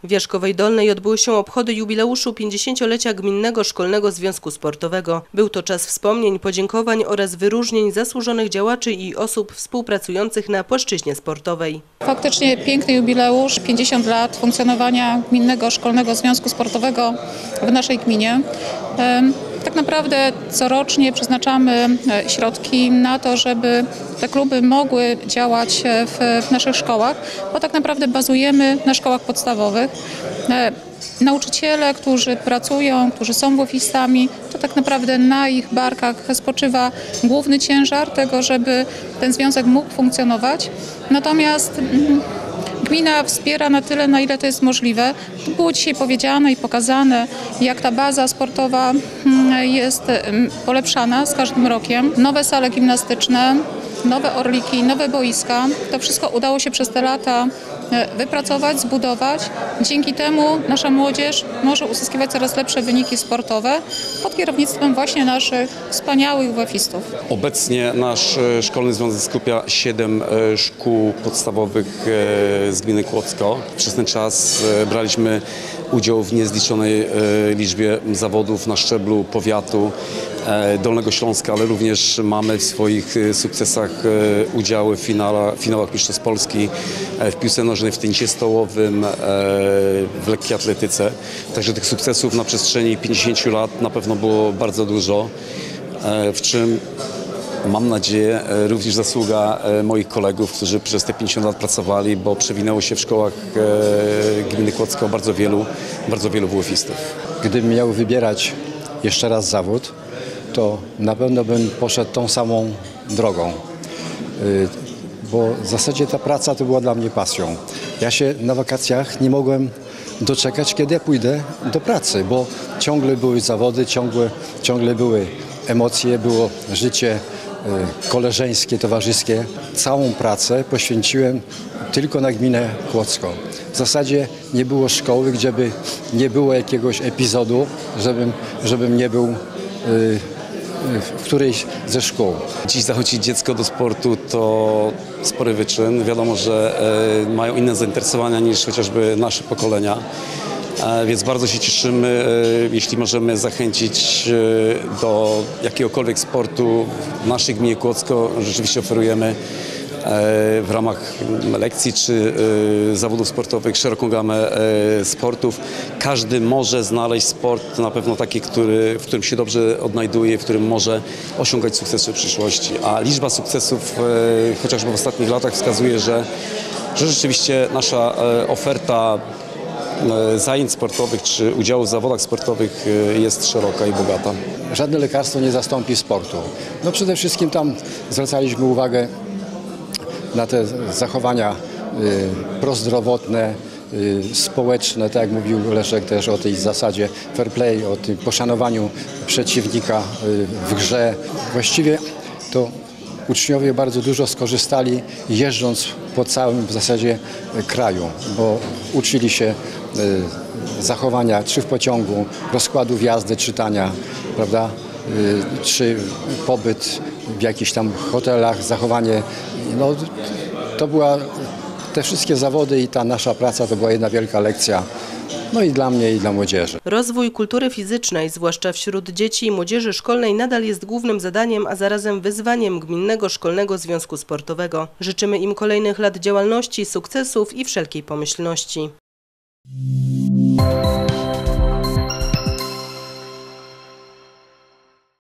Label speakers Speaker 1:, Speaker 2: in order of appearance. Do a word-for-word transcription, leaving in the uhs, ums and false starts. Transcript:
Speaker 1: W Wierzchowej Dolnej odbyły się obchody jubileuszu pięćdziesięciolecia Gminnego Szkolnego Związku Sportowego. Był to czas wspomnień, podziękowań oraz wyróżnień zasłużonych działaczy i osób współpracujących na płaszczyźnie sportowej.
Speaker 2: Faktycznie piękny jubileusz, pięćdziesiąt lat funkcjonowania Gminnego Szkolnego Związku Sportowego w naszej gminie. Tak naprawdę corocznie przeznaczamy środki na to, żeby te kluby mogły działać w, w naszych szkołach, bo tak naprawdę bazujemy na szkołach podstawowych. Nauczyciele, którzy pracują, którzy są wofistami, to tak naprawdę na ich barkach spoczywa główny ciężar tego, żeby ten związek mógł funkcjonować. Natomiast gmina wspiera na tyle, na ile to jest możliwe. To było dzisiaj powiedziane i pokazane, jak ta baza sportowa jest polepszana z każdym rokiem. Nowe sale gimnastyczne, nowe orliki, nowe boiska. To wszystko udało się przez te lata wypracować, zbudować. Dzięki temu nasza młodzież może uzyskiwać coraz lepsze wyniki sportowe pod kierownictwem właśnie naszych wspaniałych wofistów.
Speaker 3: Obecnie nasz szkolny związek skupia siedem szkół podstawowych z gminy Kłodzko. Przez ten czas braliśmy udział w niezliczonej liczbie zawodów na szczeblu powiatu Dolnego Śląska, ale również mamy w swoich sukcesach udziały w finałach, finałach Mistrzostw Polski, w piłce nożnej, w tenisie stołowym, w lekkiej atletyce. Także tych sukcesów na przestrzeni pięćdziesięciu lat na pewno było bardzo dużo, w czym mam nadzieję również zasługa moich kolegów, którzy przez te pięćdziesiąt lat pracowali, bo przewinęło się w szkołach gminy Kłodzko bardzo wielu, bardzo wielu wofistów.
Speaker 4: Gdybym miał wybierać jeszcze raz zawód, to na pewno bym poszedł tą samą drogą, bo w zasadzie ta praca to była dla mnie pasją. Ja się na wakacjach nie mogłem doczekać, kiedy ja pójdę do pracy, bo ciągle były zawody, ciągle, ciągle były emocje, było życie koleżeńskie, towarzyskie. Całą pracę poświęciłem tylko na gminę Kłodzko. W zasadzie nie było szkoły, gdzie by nie było jakiegoś epizodu, żebym, żebym nie był w którejś ze szkół.
Speaker 3: Dziś zachodzić dziecko do sportu to spory wyczyn. Wiadomo, że mają inne zainteresowania niż chociażby nasze pokolenia. Więc bardzo się cieszymy, jeśli możemy zachęcić do jakiegokolwiek sportu. W naszej gminie Kłodzko rzeczywiście oferujemy w ramach lekcji czy zawodów sportowych szeroką gamę sportów. Każdy może znaleźć sport na pewno taki, który, w którym się dobrze odnajduje, w którym może osiągać sukcesy w przyszłości. A liczba sukcesów chociażby w ostatnich latach wskazuje, że, że rzeczywiście nasza oferta zajęć sportowych czy udziału w zawodach sportowych jest szeroka i bogata.
Speaker 4: Żadne lekarstwo nie zastąpi sportu. No przede wszystkim tam zwracaliśmy uwagę na te zachowania y, prozdrowotne, y, społeczne, tak jak mówił Leszek też o tej zasadzie fair play, o tym poszanowaniu przeciwnika y, w grze. Właściwie to uczniowie bardzo dużo skorzystali, jeżdżąc po całym w zasadzie kraju, bo uczyli się y, zachowania czy w pociągu, rozkładów jazdy, czytania, prawda? Y, czy pobyt w jakichś tam hotelach, zachowanie. No, to była, te wszystkie zawody i ta nasza praca to była jedna wielka lekcja, no i dla mnie, i dla młodzieży.
Speaker 1: Rozwój kultury fizycznej, zwłaszcza wśród dzieci i młodzieży szkolnej, nadal jest głównym zadaniem, a zarazem wyzwaniem Gminnego Szkolnego Związku Sportowego. Życzymy im kolejnych lat działalności, sukcesów i wszelkiej pomyślności.